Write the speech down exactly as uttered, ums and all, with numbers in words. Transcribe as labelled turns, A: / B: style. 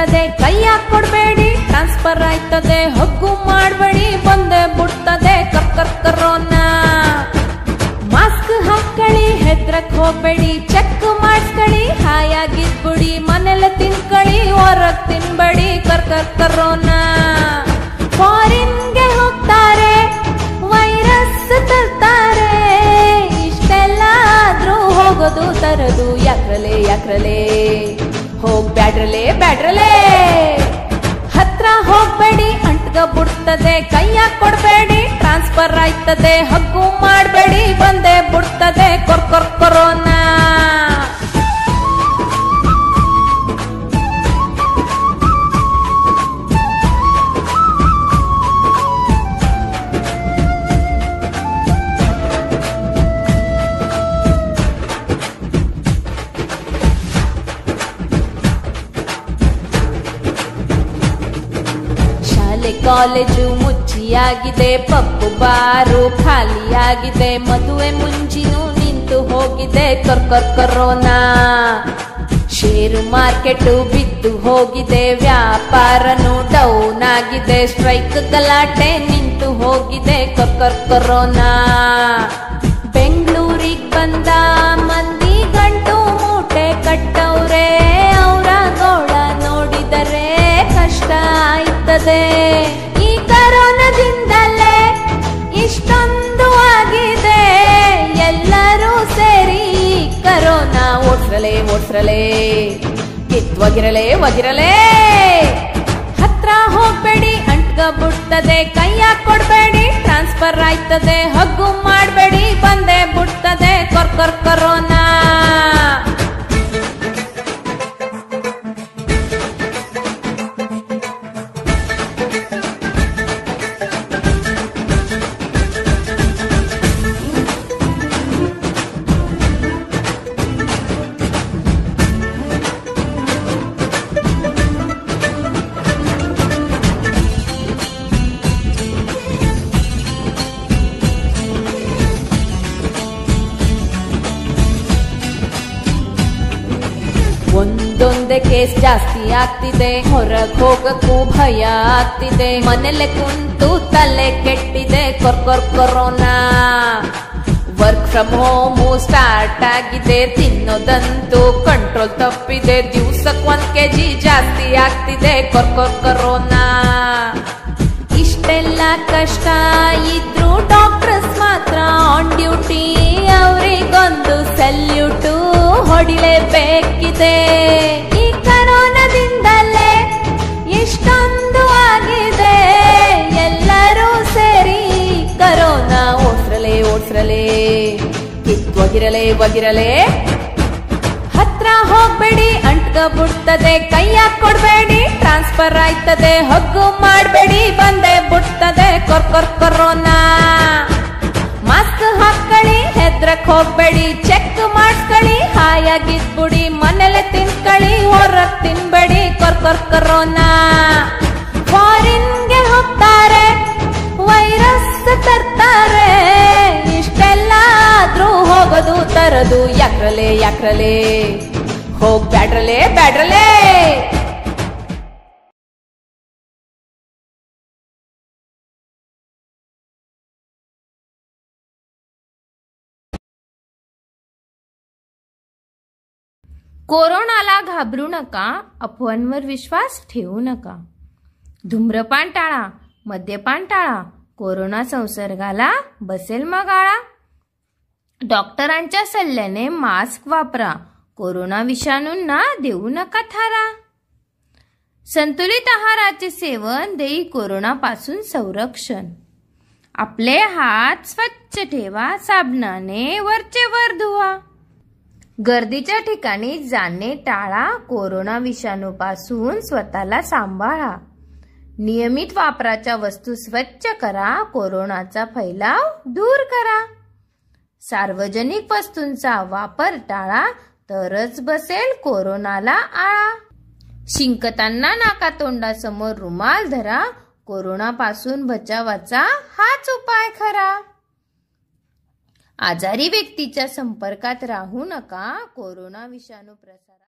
A: ಬಿಡ್ತದೆ, ಕೈಯ ಕೊಡ್ಬೇಡಿ ಟ್ರಾನ್ಸ್ಫರ್ ಆಯ್ತದೆ, ಹಗ್ಗು ಮಾಡ್ಬೇಡಿ ಬಂದೆ ಬಿಡ್ತದೆ ಕರ್ ಕರ್ ಕರೋನಾ. ಮಾಸ್ಕ್ ಹಾಕೊಳ್ಳಿ ಹೆದ್ರಕ್ ಹೋಗ್ಬೇಡಿ, ಚೆಕ್ ಮಾಡಿಸ್ಕೊಳ್ಳಿ ಹಾಯಾಗಿದ್ಬಿಡಿ, ಮನೆಲ್ಲ ತಿನ್ಕೊಳ್ಳಿ ಹೊರಗ್ ತಿನ್ಬೇಡಿ ಕರ್ ಕರ್ ಕರೋನಾ. ಫಾರಿನ್ಗೆ ಹೋಗ್ತಾರೆ ವೈರಸ್ ತರ್ತಾರೆ, ಇಷ್ಟೆಲ್ಲ ಆದ್ರೂ ಹೋಗೋದು ತರದು ಯಾಕ್ರಲೆ ಯಾಕ್ರಲೆ, ಹೋಗ್ಬ್ಯಾಡ್ರಲೆ ಬ್ಯಾಡ್ರಲೆ. ಹತ್ರ ಹೋಗ್ಬೇಡಿ ಅಂಟ್ಗ ಬಿಡ್ತದೆ, ಕೈಯ ಕೊಡ್ಬೇಡಿ ಟ್ರಾನ್ಸ್ಫರ್ ಆಯ್ತದೆ, ಹಗ್ಗು ಮಾಡ್ಬೇಡಿ ಬಂದೆ ಬಿಡ್ತದೆ ಕೊರ್ ಕೊರ್ ಕೊರೋನಾ. ಕಾಲೇಜು ಮುಚ್ಚಿಯಾಗಿದೆ, ಪಪ್ಪು ಬಾರು ಖಾಲಿಯಾಗಿದೆ, ಮದುವೆ ಮುಂಚಿನೂ ನಿಂತು ಹೋಗಿದೆ ಕರ್ ಕರ್ ಕರೋನಾ. ಶೇರು ಮಾರ್ಕೆಟ್ ಬಿದ್ದು ಹೋಗಿದೆ, ವ್ಯಾಪಾರನು ಡೌನ್ ಆಗಿದೆ, ಸ್ಟ್ರೈಕ್ ಗಲಾಟೆ ನಿಂತು ಹೋಗಿದೆ ಕರ್ ಕರ್ ಕರೋನಾ. ಬೆಂಗಳೂರಿಗೆ ಬಂದ ಮಂದಿ ಗಂಟು ಮೂಟೆ ಕಟ್ಟವ್ರೆ, ಅವರ ಗೋಳ ನೋಡಿದರೆ ಕಷ್ಟ ಆಯ್ತದೆ. ಈ ಕರೋನಾದಿಂದಲೇ ಇಷ್ಟೊಂದು ಆಗಿದೆ, ಎಲ್ಲರೂ ಸೇರಿ ಕರೋನಾ ಓಡ್ಸ್ರಲೆ ಓಡ್ಸ್ರಲೆ, ಕಿತ್ವಗಿರಲೆ ಒಗಿರಲೆ. ಹತ್ರ ಹೋಗ್ಬೇಡಿ ಅಂಟ್ಗ ಬಿಡ್ತದೆ, ಕೈಯ ಕೊಡ್ಬೇಡಿ ಟ್ರಾನ್ಸ್ಫರ್ ಆಯ್ತದೆ, ಹಗ್ಗು ಮಾಡ್ಬೇಡಿ ಬಂದೆ ಬಿಡ್ತದೆ ಕೊರ್ ಕೊರ್ ಕರೋನಾ. ಒಂದೊಂದೇ ಕೇಸ್ ಜಾಸ್ತಿ ಆಗ್ತಿದೆ, ಹೊರಗ್ ಹೋಗಕ್ಕೂ ಭಯ ಆಗ್ತಿದೆ, ಮನೆಲೆ ಕುಂತು ತಲೆ ಕೆಟ್ಟಿದೆ cor cor corona. Work from home start ಆಗಿದೆ, ತಿನ್ನೋದಂತೂ ಕಂಟ್ರೋಲ್ ತಪ್ಪಿದೆ, ದಿವ್ಸಕ್ ಒಂದ್ ಕೆಜಿ ಜಾಸ್ತಿ ಆಗ್ತಿದೆ ಕೊರ್ ಕೊರ್ ಕೊರೋನಾ. ಇಷ್ಟೆಲ್ಲ ಕಷ್ಟ ಇದ್ರು ಡಾಕ್ಟರ್ಸ್ ಮಾತ್ರ ಆನ್ ಡ್ಯೂಟಿ, ಅವರಿಗೊಂದು ಸಲ್ಯೂಟು ಹೊಡಿಲೇಬೇಕಿದೆ. ಈ ಕರೋನಾದಿಂದಲೇ ಇಷ್ಟೊಂದು ಆಗಿದೆ, ಎಲ್ಲರೂ ಸೇರಿ ಕರೋನಾ ಓಡ್ಸ್ರಲೆ ಓಡ್ಸ್ರಲೆ, ಕಿತ್ವಗಿರಲೆ ಒಗಿರಲೆ. ಹತ್ರ ಹೋಗ್ಬೇಡಿ ಅಂಟ್ಗ ಬಿಡ್ತದೆ, ಕೈಯ ಕೊಡ್ಬೇಡಿ ಟ್ರಾನ್ಸ್ಫರ್ ಆಯ್ತದೆ, ಹಗ್ಗು ಮಾಡ್ಬೇಡಿ ಬಂದೆ ಬಿಡ್ತದೆ ಕೊರ್ ಕೊರ್ ಕೊರೋನಾ. ಮಾಸ್ಕ್ ಹಾಕೊಳ್ಳಿ ಹೆದ್ರಕ್ ಹೋಗ್ಬೇಡಿ, ಚೆಕ್ ಮಾಡಿಸ್ಕೊಳ್ಳಿ ಹಾಯಾಗಿದ್ಬಿಡಿ, ಮನೆಲೆ ತಿನ್ಕೊಳ್ಳಿ ಹೊರಗ್ ತಿನ್ಬೇಡಿ ಕೊರ್ ಕೊರ್ ಕೊರೋನಾ. ಫಾರಿನ್ಗೆ ಹೋಗ್ತಾರೆ ವೈರಸ್ ತರ್ತಾರೆ, ಇಷ್ಟೆಲ್ಲ ಆದ್ರೂ ಹೋಗೋದು ತರದು ಯಾಕ್ರಲೆ ಯಾಕ್ರಲೆ, ಹೋಗ್ಬ್ಯಾಡ್ರಲೆ ಬ್ಯಾಡ್ರಲೆ.
B: कोरोनाला घाबरू नका, अफवांवर विश्वास ठेवू नका. धूम्रपान टाळा, मद्यपान टाळा, कोरोना संसर्गाला बसेल मग आळा. डॉक्टरांच्या सल्ल्याने मास्क वापरा, कोरोना विषाणूंना देऊ नका थारा. संतुलित आहाराचे सेवन देई कोरोनापासून संरक्षण. आपले हात स्वच्छ ठेवा, साबणाने वरचे वर धुवा. गर्दीच्या ठिकाणी जाणे टाळा, कोरोना विषाणूपासून स्वतःला सांभाळा. नियमित वापराच्या वस्तू स्वच्छ करा, कोरोनाचा फैलाव दूर करा. सार्वजनिक वस्तूंचा वापर टाळा, तरच बसेल कोरोनाला आळा. शिंकताना नाकातोंडासमोर रुमाल धरा, कोरोनापासून बचावाचा हाच उपाय खरा. आजारी व्यक्तीच्या संपर्कात राहू नका, कोरोना विषाणू प्रसार